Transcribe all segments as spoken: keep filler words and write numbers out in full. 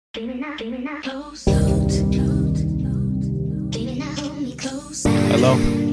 Hello?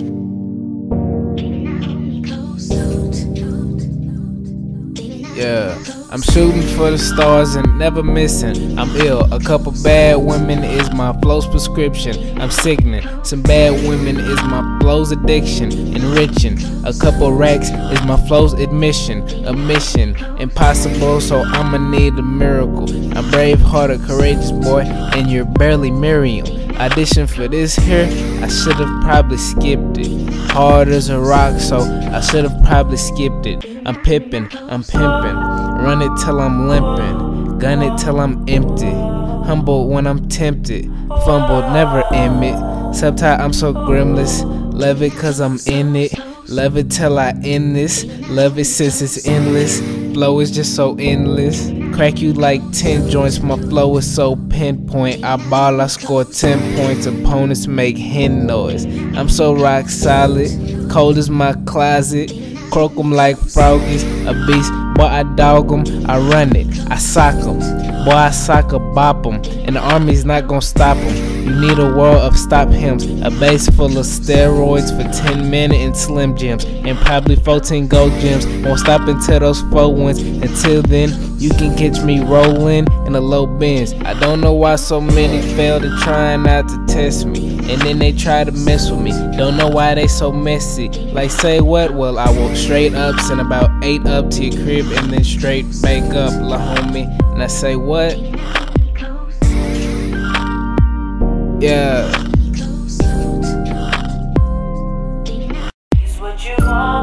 Yeah, I'm shooting for the stars and never missing. I'm ill, a couple bad women is my flow's prescription. I'm sickening, some bad women is my flow's addiction. Enriching, a couple racks is my flow's admission. A mission, impossible, so I'ma need a miracle. I'm brave, hearted, courageous boy, and you're barely Miriam. Audition for this here, I should've probably skipped it. Hard as a rock, so I should've probably skipped it. I'm pippin', I'm pimpin', run it till I'm limpin', gun it till I'm empty. Humble when I'm tempted, fumbled, never admit. Subtitle, I'm so grimless, love it cause I'm in it. Love it till I end this, love it since it's endless. Flow is just so endless. Crack you like ten joints, my flow is so pinpoint. I ball, I score ten points, opponents make hen noise. I'm so rock solid, cold as my closet. Croak 'em like froggies, a beast, boy I dog 'em, I run it, I sock 'em. Boy I soccer bop 'em, and the army's not gon' stop 'em. You need a world of stop hymns, a base full of steroids for ten minutes and Slim Jims, and probably fourteen gold gems. Won't stop until those four wins. Until then, you can catch me rolling in a low Benz. I don't know why so many fail to try not to test me, and then they try to mess with me. Don't know why they so messy. Like say what? Well I walk straight up, send about eight up to your crib, and then straight back up, la homie. And I say what? Yeah. It's what you want.